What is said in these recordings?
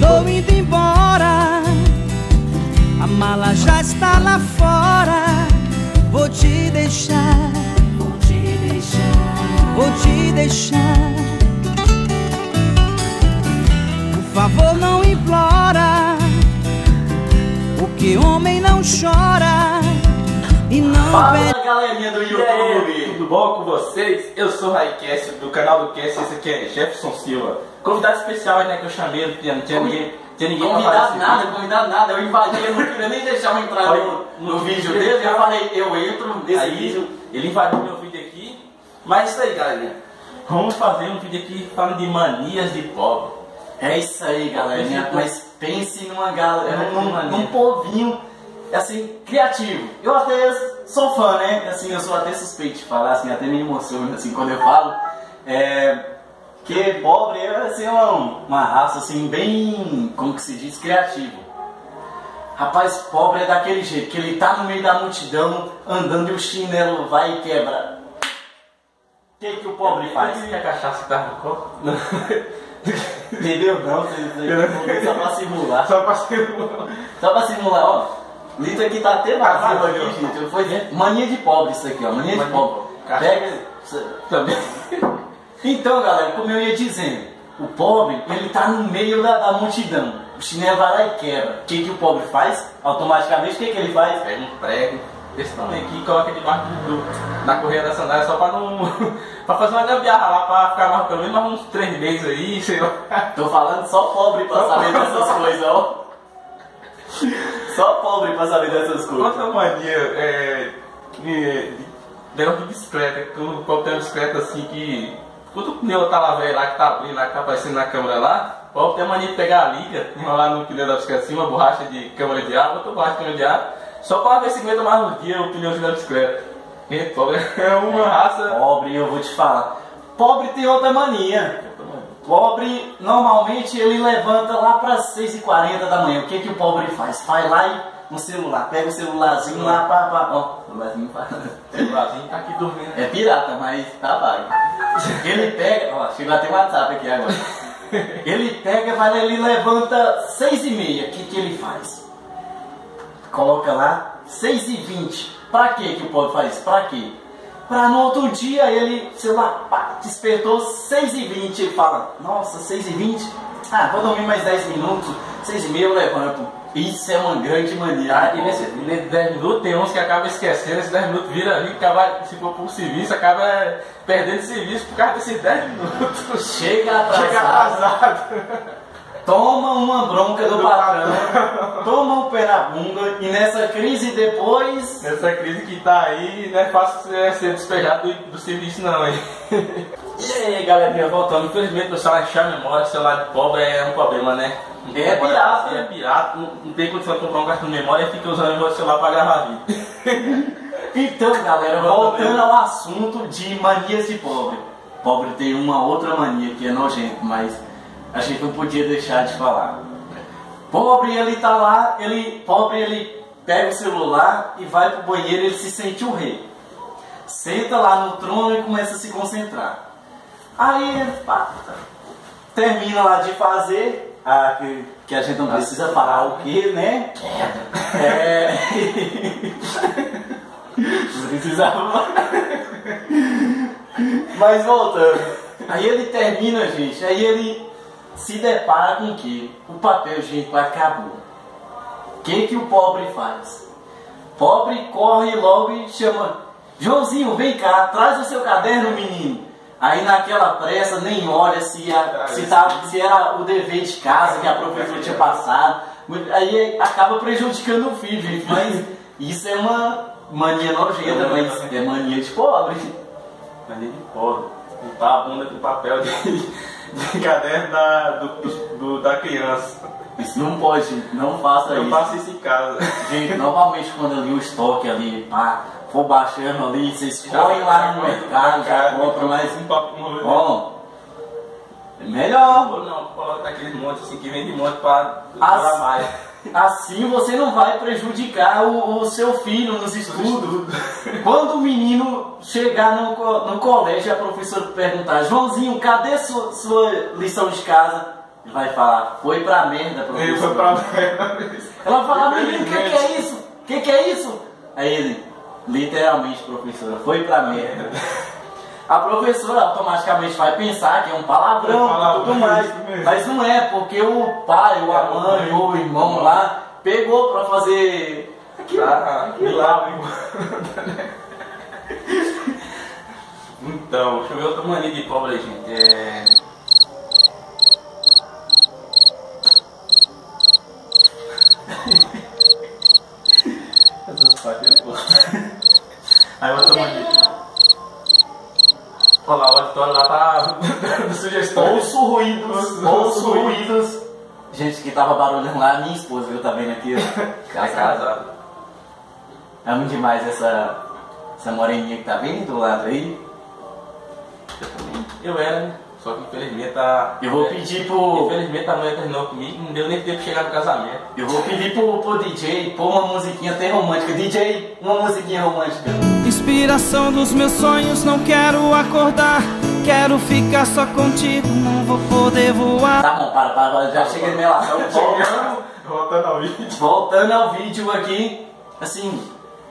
Tô indo embora, a mala já está lá fora. Vou te deixar, vou te deixar, vou te deixar. Por favor, não implora, porque homem não chora e não Fala, pede. galerinha do YouTube, tudo bom com vocês? Eu sou o Raicast, do canal do Cast, esse aqui é Jefferson Silva. Convidado especial, né, que eu chamei, não tinha ninguém convidado nada, eu invadi, eu não queria nem deixar eu entrar no vídeo dele, eu falei, eu entro nesse vídeo. Ele invadiu meu vídeo aqui, mas isso aí, galerinha. Vamos fazer um vídeo aqui falando de manias de pobre. É isso aí, galerinha, mas pense numa galera, num povinho, assim, criativo. Eu até sou fã, né, assim, eu sou até suspeito de falar, assim, até me emociono, assim, quando eu falo. Que pobre é assim, uma raça assim bem, como que se diz, criativo. Rapaz, pobre é daquele jeito, que ele tá no meio da multidão, andando e o chinelo vai e quebra. O que o pobre faz? Que a cachaça tá no copo? Entendeu? Não, só pra simular. Só pra simular. Só pra simular, ó. O litro aqui tá até vazio aqui, gente. Foi mania de pobre isso aqui, ó. Mania de pobre. Pega também. Então, galera, como eu ia dizendo, o pobre, ele tá no meio da multidão. O chinelo vai lá e quebra. O que o pobre faz? Automaticamente, o que ele faz? Pega um prego desse tamanho aqui e coloca debaixo da correia da sandália só pra não... pra fazer uma gambiarra lá, pra ficar mais, pelo menos uns 3 meses aí, sei lá. Tô falando só pobre pra saber dessas coisas, ó. Só pobre pra saber dessas coisas. Outra mania de bicicleta, que o pobre tem uma bicicleta assim que... Quando o pneu tá lá velho, lá que tá abrindo, lá que tá aparecendo na câmera lá, o pobre tem a mania de pegar a liga, enrolar no pneu da bicicleta assim, uma borracha de câmara de ar, outra borracha de câmara de ar, só pra ver se aguenta mais um dia o pneuzinho da bicicleta. E pobre é uma raça... Pobre, eu vou te falar. Pobre tem outra mania. Pobre, normalmente, ele levanta lá para 6h40 da manhã. O que o pobre faz? Vai lá e no celular, pega o celularzinho lá, ó, o celularzinho tá aqui dormindo. É pirata, mas tá vago. Ele pega, ó, chegou até o WhatsApp aqui agora. Ele pega, vai lá, ele levanta 6h30. O que ele faz? Coloca lá 6h20. Pra que o pobre faz? Pra quê? Pra no outro dia ele, sei lá, pá, despertou 6h20, ele fala, nossa, 6h20? Ah, vou dormir mais 10 minutos, 6h30 eu levanto. Isso é uma grande mania. E nesses 10 minutos tem uns que acabam esquecendo, esses 10 minutos vira ali, acaba, se for por serviço, acaba perdendo serviço por causa desses 10 minutos. Chega atrasado. Toma uma bronca do patrão, toma um pé na bunda e nessa crise depois... Nessa crise que tá aí, não é fácil ser despejado do serviço não, hein? E aí, galerinha, voltando, infelizmente o celular encher a memória, o celular de pobre é um problema, né? É pirata. É pirata, não tem condição de comprar um cartão de memória e fica usando o meu celular pra gravar vídeo. Então, galera, voltando ao assunto de manias de pobre. Pobre tem uma outra mania que é nojento, mas... a gente não podia deixar de falar. Pobre, ele tá lá, pobre, ele pega o celular e vai pro banheiro, ele se sente o rei. Senta lá no trono e começa a se concentrar. Aí, pá, termina lá de fazer, que a gente não precisa falar o que, né? Não precisava. Mas voltando. Aí ele termina, gente, aí ele... se depara com o que? O papel higiênico acabou. O que o pobre faz? O pobre corre logo e chama: Joãozinho, vem cá, traz o seu caderno, menino. Aí naquela pressa nem olha se era o dever de casa que a professora tinha passado. Aí acaba prejudicando o filho, gente. Mas isso é uma mania nojenta, mas é mania de pobre. Mania de pobre. Limpar a bunda com papel de caderno da criança. Isso não pode, não faça isso. Eu faço isso em casa. Gente, normalmente quando ali o estoque ali, pá, for baixando ali, vocês correm lá no mercado, já compram mais um papo. Ó, é melhor. Não, coloca aqueles montes assim que vende monte para mais. Assim você não vai prejudicar o seu filho nos estudos. Quando o menino chegar no colégio e a professora perguntar: Joãozinho, cadê sua lição de casa? Ele vai falar, foi pra merda, professor. Ele foi pra merda. Ela fala, menino, o que é isso? O que é isso? Aí ele, literalmente, professora, foi pra merda. A professora automaticamente vai pensar que é um palavrão e tudo mais. Mas não é, porque o pai, ou a mãe, ou o irmão lá, pegou pra fazer aquilo lá. Então, deixa eu ver outra mania de pobre, gente. Aí outra mania. Olha lá, o auditório lá tá dando sugestões. Ouço ruídos. Gente, que tava barulhando lá, minha esposa, viu, tá vendo aqui? Ela é casada. Amo demais essa moreninha que tá bem do lado aí. Eu era, né? Só que infelizmente a... Eu vou pedir pro... Infelizmente a mulher terminou comigo, não deu nem tempo de chegar no casamento. Eu vou pedir pro DJ pôr uma musiquinha até romântica. DJ, uma musiquinha romântica. Inspiração dos meus sonhos, não quero acordar. Quero ficar só contigo, não vou poder voar. Tá bom, para, já cheguei na melação. Voltando ao vídeo. Voltando ao vídeo aqui, assim,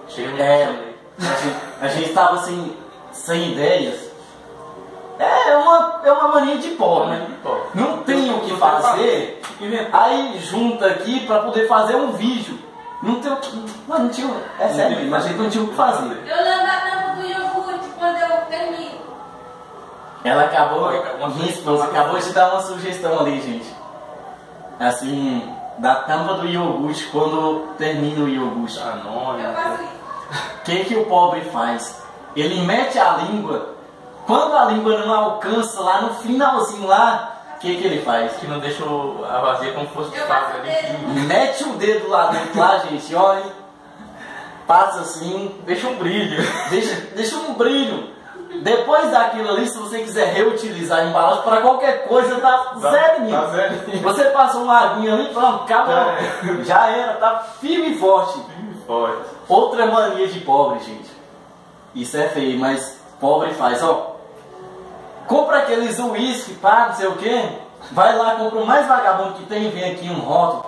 a gente tava assim, sem ideias. É uma mania de pobre. Não tem o que fazer, aí junta aqui pra poder fazer um vídeo. Não tem o que. Não tinha. É sério, mas a gente não tinha o que fazer. Eu lembro da tampa do iogurte quando eu termino. Ela acabou, minha esposa acabou de dar uma sugestão ali, gente. Assim, da tampa do iogurte quando termina o iogurte. Eu faço isso. O que o pobre faz? Ele mete a língua. Quando a língua não alcança lá no finalzinho lá, o que ele faz? Que não deixa a vazia como fosse de fábrica ali. Mete o dedo lá dentro lá, gente, olha. Passa assim. Deixa um brilho. Deixa um brilho. Depois daquilo ali, se você quiser reutilizar a embalagem para qualquer coisa, tá zerinho. Tá zerinho. Você passa uma aguinha ali, pronto, acabou. Já era, tá firme e forte. Firme e forte. Outra mania de pobre, gente. Isso é feio, mas pobre faz, ó. Compra aqueles uísque, pá, não sei o que. Vai lá, compra o mais vagabundo que tem, vem aqui um rótulo.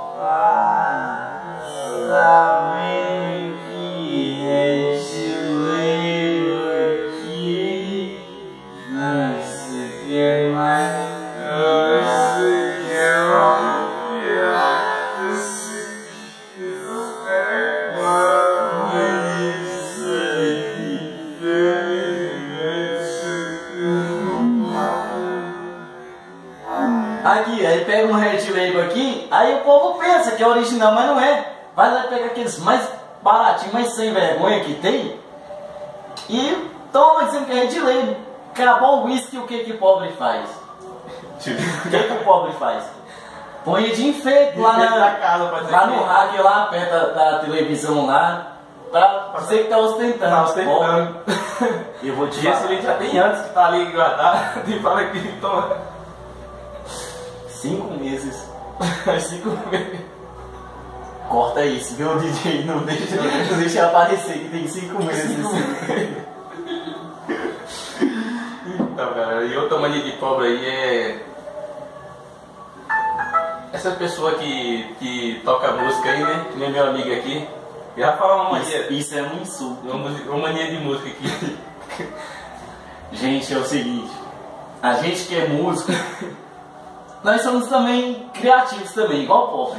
Aqui, aí pega um Red Label aqui, aí o povo pensa que é original, mas não é. Vai lá pegar aqueles mais baratinhos, mais sem vergonha que tem e toma dizendo que é Red Label. Acabou o whisky, o que o pobre faz? O que o pobre faz? Põe de enfeite lá, lá no rack, lá perto da televisão lá, pra você que tá ostentando. Tá ostentando. Eu vou te falar. Esse vídeo já tem antes que tá ali guardado, e fala que toma. 5 meses. 5 meses. Corta isso, viu, DJ? Não deixa aparecer que tem 5 meses. Então, galera, e outra mania de pobre aí é essa pessoa que toca música aí, né? Que nem meu amigo aqui. Já fala uma mania. Isso é um insulto. Uma mania de música aqui. Gente, é o seguinte. A gente que é músico, nós somos também criativos também, igual o pobre.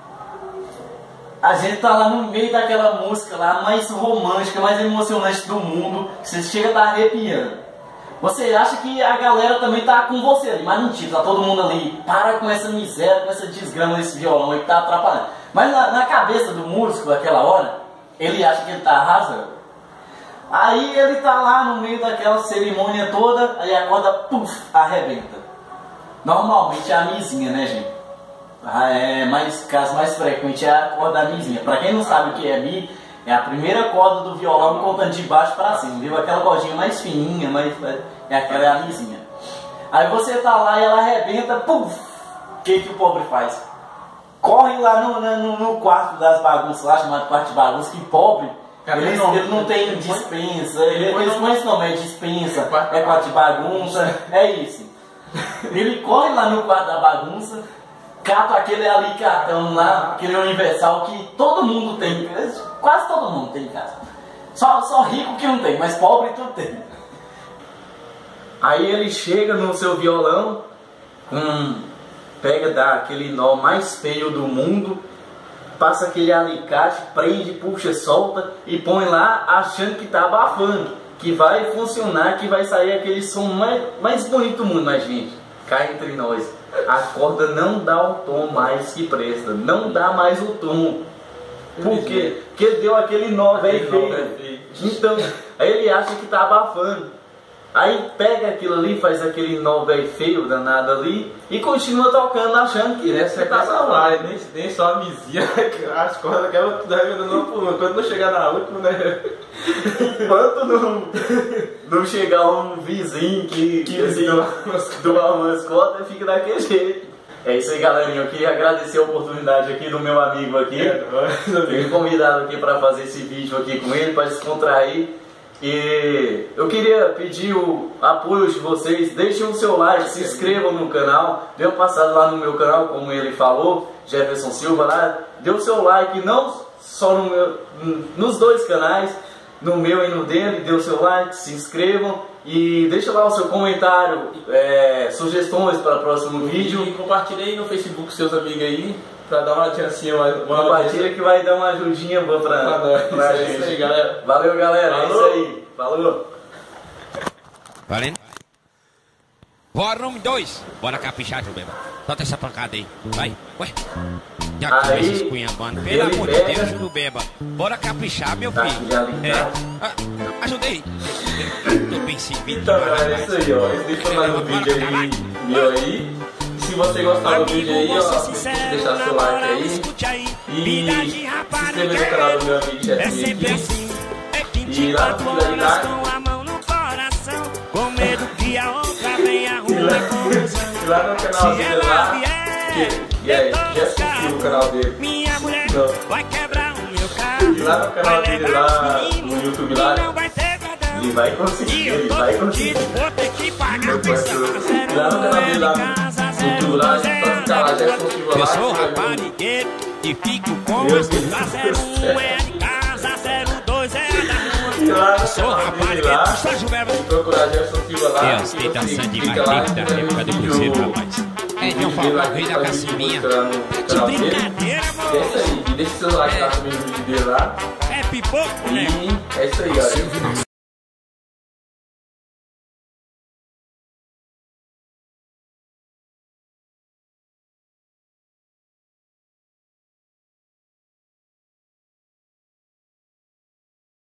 A gente tá lá no meio daquela música lá, mais romântica, mais emocionante do mundo, você chega a tá arrepiando. Você acha que a galera também tá com você ali, mas mentira, tá todo mundo ali. Para com essa miséria, com essa desgrama desse violão aí que tá atrapalhando. Mas na cabeça do músico, naquela hora, ele acha que ele tá arrasando. Aí ele tá lá no meio daquela cerimônia toda, aí a corda, puf, arrebenta. Normalmente é a mizinha, né, gente? Caso mais frequente é a corda da mizinha. Pra quem não sabe o que é mi, é a primeira corda do violão contando de baixo pra cima, viu? Aquela cordinha mais fininha, aquela é a mizinha. Aí você tá lá e ela arrebenta, puf! O que o pobre faz? Corre lá no quarto das bagunças lá, chamado quarto de bagunça, que pobre, ele não tem dispensa, eles põem esse nome, é dispensa, é quarto de bagunça, é isso. Ele corre lá no quarto da bagunça, cata aquele alicatão lá, aquele universal que todo mundo tem, quase todo mundo tem em casa. Só rico que não tem, mas pobre tudo tem. Aí ele chega no seu violão, dá aquele nó mais feio do mundo, passa aquele alicate, prende, puxa, solta e põe lá achando que tá abafando, que vai funcionar, que vai sair aquele som mais bonito do mundo. Mas gente, cá entre nós, a corda não dá o tom mais que presta, não dá mais o tom. Por quê? Porque ele deu aquele nó velho feio. Então, aí ele acha que tá abafando. Aí pega aquilo ali, faz aquele nó velho feio danado ali e continua tocando, achando que essa tá lá, nem só a vizinha, as cordas que ela não por uma. Quando não chegar na última, né? Enquanto não chegar um vizinho que doar umas cordas, fica daquele jeito. É isso aí, galerinha. Eu queria agradecer a oportunidade aqui do meu amigo aqui. Fui convidado aqui para fazer esse vídeo aqui com ele, para descontrair. E eu queria pedir o apoio de vocês. Deixem o seu like, se inscrevam no canal. Dê uma passada lá no meu canal, como ele falou, Jefferson Silva lá. Dê o seu like, não só nos dois canais, no meu e no dele. Dê o seu like, se inscrevam e deixa lá o seu comentário, sugestões para o próximo vídeo. E compartilhe aí no Facebook com seus amigos aí, pra dar uma chancinha, compartilha que vai dar uma ajudinha boa pra gente. Isso aí, galera. Valeu, galera. Falou. É isso aí. Falou. Valendo? Volume 2. Bora caprichar, João Beba. Solta essa pancada aí. Vai. Ué. Já começa esculhambando. Pelo amor de Deus, João Beba. Bora caprichar, meu filho. Ajudei. Tô bem servido. Então, galera, é isso aí, ó. Esse daí foi mais um vídeo aí meu aí. Se você gostar do vídeo aí, ó, deixar seu like aí e se inscrever no canal do meu amigo Jefinho aqui. E lá no vídeo aí tá. E lá no canal dele lá, e aí, já se inscreveu no canal dele. E lá no canal dele lá, no YouTube lá, ele vai conseguir, ele vai conseguir. E lá no canal dele lá, no YouTube lá, só ficar lá, Jefferson Silva lá. Eu sou raparigueiro e fico com as putas 01 é de casa, 02 é da rua. E lá no Sou canal dele lá, raparigueiro, procurar Jefferson Silva lá. é ostentação demais desde a época do Cruzeiro, rapaz. É, não fala, o rei da cacimbinha. De brincadeira, E é isso aí, e deixa seu like lá também no vídeo dele lá. É pipoco, né? E é isso aí, galera.